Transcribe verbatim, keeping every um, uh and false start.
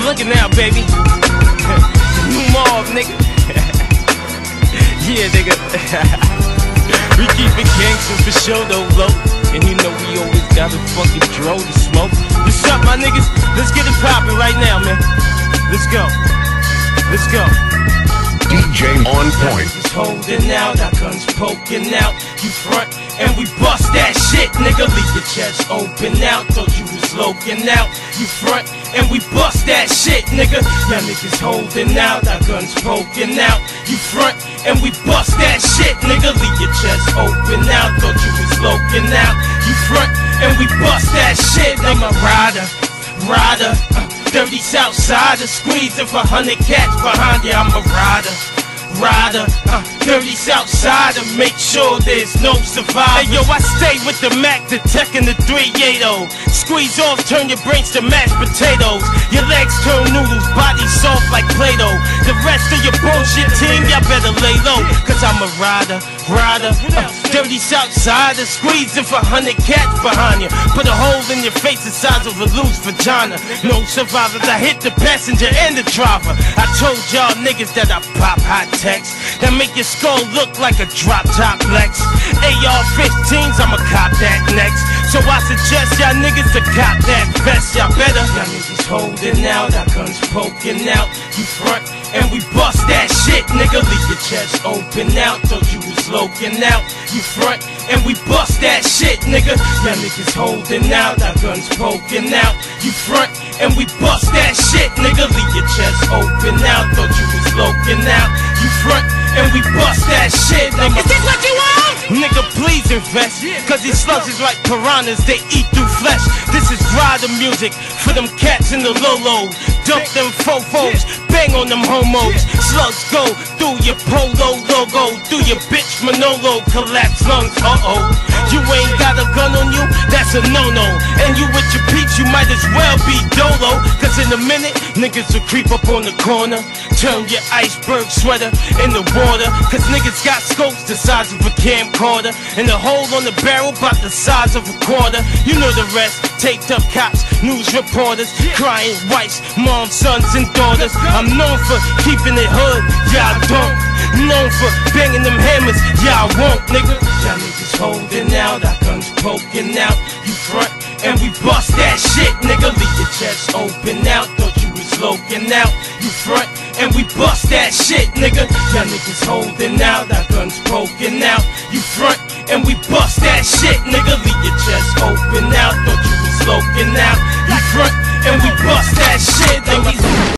Look at now, baby. New mob, nigga. Yeah, nigga. We keep it gangsta for sure, though, low. And you know we always got a fucking dro to smoke. What's up, my niggas? Let's get it poppin' right now, man. Let's go. Let's go. D J on point. Niggas holding out, our guns poking out. You front and we bust that shit, nigga. Leave your chest open out. Told you was loking out. You front and we bust that shit, nigga. Y'all niggas holding out, our guns poking out. You front and we bust that shit, nigga. Leave your chest open out. Thought you was loking out. You front and we bust that shit. I'm a rider, rider. Uh, Dirty Southsider, squeezing for hundred cats behind you. I'm a rider, rider. Uh, dirty Southsider, make sure there's no survivors. Hey yo, I stay with the Mac, the Tech, and the three eighty. Squeeze off, turn your brains to mashed potatoes. Your legs turn noodles, body soft like Play-Doh. The rest of your bullshit team, y'all better lay low. Cause I'm a rider, rider. Uh, dirty Southsider, squeezing for hundred cats behind you. Put a hole in your face the size of a loose vagina. No survivors, I hit the passenger and the driver. I told y'all niggas that I pop hot text that make your skull look like a drop top Lex. A R fifteens, I'ma cop that next. So I suggest y'all niggas to cop that vest. Y'all better. Y'all niggas holding out, our guns poking out. You front and we bust that shit, nigga. Leave your chest open out. Told you was loking out. You front and we bust that shit, nigga. Y'all niggas holding out, our guns poking out. You front and we bust that shit, nigga. Leave your chest open out. Thought you was loking out. You front and we bust that shit, nigga. Is this what you want? Nigga, please invest. Cause these slugs is like piranhas, they eat through flesh. This is rider music for them cats in the low-low. Dump them fofos, bang on them homos. Slugs go through your polo logo, through your bitch Manolo, collapse lungs, uh-oh. You ain't got a gun on you, that's a no-no. And you with your peeps, you might as well be dolo. Cause in a minute, niggas will creep up on the corner, turn your iceberg sweater into water. Cause niggas got scopes the size of a camcorder, and the hole on the barrel about the size of a quarter. You know the rest, taped up cops, news reporters, crying wives, moms, sons and daughters. I'm known for keeping it hood, y'all don't. Known for banging them hammers, y'all won't, nigga. Y'all niggas holding out, our guns poking out. You front and we bust that shit, nigga. Leave your chest open out. Thought you was loking out. You front and we bust that shit, nigga. Y'all niggas holding out, our guns poking out. You front and we bust that shit, nigga. Leave your chest open out. Thought you was loking out. You front and we bust that shit, nigga.